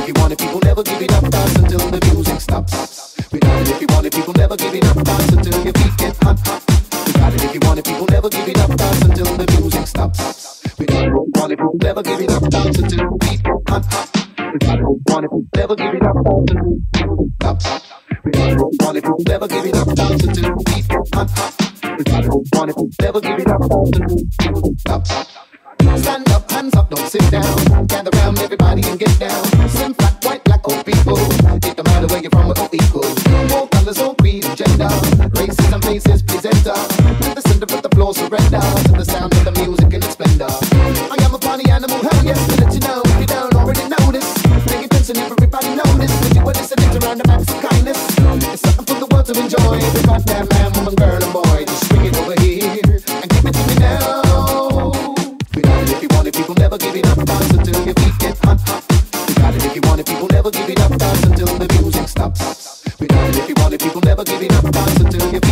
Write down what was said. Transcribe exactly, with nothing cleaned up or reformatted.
if you want it, people never give it up. Dance until the music stops. We got it if you want it, people never give it up. Dance until your feet get hot, hot. We got it if you want it, people never give it up. Dance until the music stops. We got it if you want it, people never give it up. Dance until your feet get hot, hot. We got it if you want it, people never give it up. Dance until the music stops. We got it if you want it, people never give it up. Dance until your feet get hot, hot. We got it if you want it, people never give it up. Dance until the music stops. Stand up, hands up, don't sit down. Gather round, everybody, and get down. Slim, fat, white, black, old people. It don't matter where you're from, we're all equal. All colors, all creed and gender. Races and faces, presenter. At the center of the floor, surrender to the sound of the music and its splendor. I am a party animal, hell yes, to let you know. If you don't already know this, make attention, everybody know this. But you were listening to round the max of kindness. It's something for the world to enjoy. Every goddamn man, woman, girl, and boy. Just bring it over here and give it to me now. If you want it, people never give it up. Dance until your feet get hot, hot. We got it if you want it, people never give it up. Dance until the music stops. We got it if you want it, people never give it up. Dance until your